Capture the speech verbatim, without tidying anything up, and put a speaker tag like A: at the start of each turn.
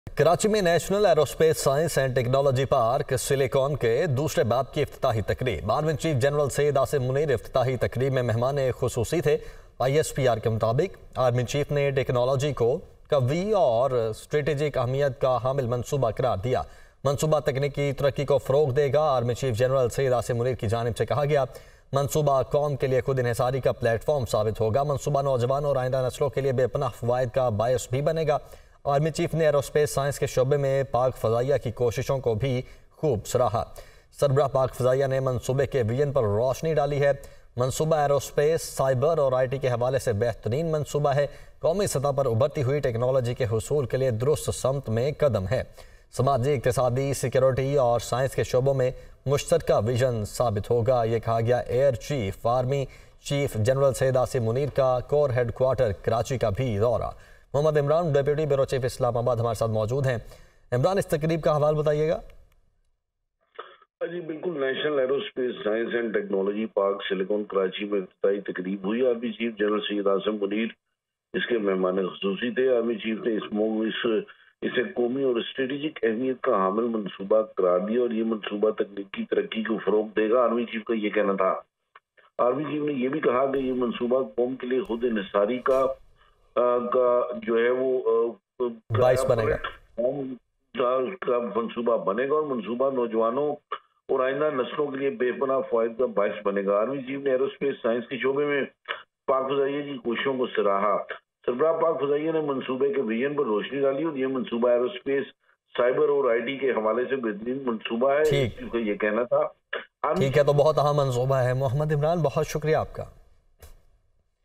A: कराची में national aerospace science and technology park silicon के दूसरे बाब की इफ्तिताही तकरीब। Army chief general Syed Asim Munir इफ्तिताही तकरीब में मेहमान खुसूसी थे। आई एस पी आर के मुताबिक आर्मी चीफ ने टेक्नोलॉजी को कवी और स्ट्रेटेजिक अहमियत का हामिल मनसूबा करार दिया। मनसूबा तकनीकी तरक्की को फ़रोग देगा। Army chief general Syed Asim Munir की जानिब से कहा गया, मनसूबा कौम के लिए खुद इन्हिसारी का प्लेटफॉर्म साबित होगा। मनसूबा नौजवान और आइंदा नस्लों के लिए बेपनाह फ़वाइद का बायस भी बनेगा। आर्मी चीफ ने एरोस्पेस साइंस के शोबे में पाक फ़ज़ाइया की कोशिशों को भी खूब सराहा। सरबराह पाक फ़ज़ाइया ने मनसूबे के विजन पर रोशनी डाली है। मनसूबा एरोस्पेस, साइबर और आई टी के हवाले से बेहतरीन मनसूबा है। कौमी सतह पर उभरती हुई टेक्नोलॉजी के हुसूल के लिए दुरुस्त समत में कदम है। समाजी, इक़्तिसादी, सिक्योरिटी और साइंस के शोबों में मुश्तरका विजन साबित होगा। ये कहा गया। Air chief army chief general Syed Asim Munir का कोर हेड क्वार्टर कराची का भी दौरा। Mohammad Imran deputy bureau chief Islamabad हमारे साथ मौजूद हैं। इमरान, इस तकरीब का हवाला बताइएगा।
B: जी बिल्कुल, national aerospace science and technology park silicon Karachi में इफ्तिताही तकरीब हुई। Army chief general Syed Asim Munir इसके मेहमान खुसूसी थे। आर्मी चीफ ने इस इस इसे कौमी और स्ट्रेटेजिक अहमियत का हामिल मनसूबा करार दिया और ये मनसूबा तकनीकी तरक्की को फरोग देगा। आर्मी चीफ का ये कहना था। आर्मी चीफ ने यह भी कहा कि ये मनसूबा कौम के लिए खुद इन्हिसारी का आ, का जो है वो
A: बाइस बनेगा
B: का मनसूबा बनेगा और मनसूबा नौजवानों और आइंदा नस्लों के लिए बेपनाह फ़वाइद का बाइस बनेगा। आर्मी चीफ ने एरोस्पेस साइंस के शोबे में पाक फ़ज़ाइया की कोशिशों को सराहा। सरबराह पाक फ़ज़ाइया ने मनसूबे के विजन पर रोशनी डाली और ये मनसूबा एरोस्पेस, साइबर और आई टी के हवाले से बेहतरीन मनसूबा है। ये कहना था।
A: ठीक है, तो बहुत अहम मनसूबा है। मोहम्मद इमरान, बहुत शुक्रिया आपका।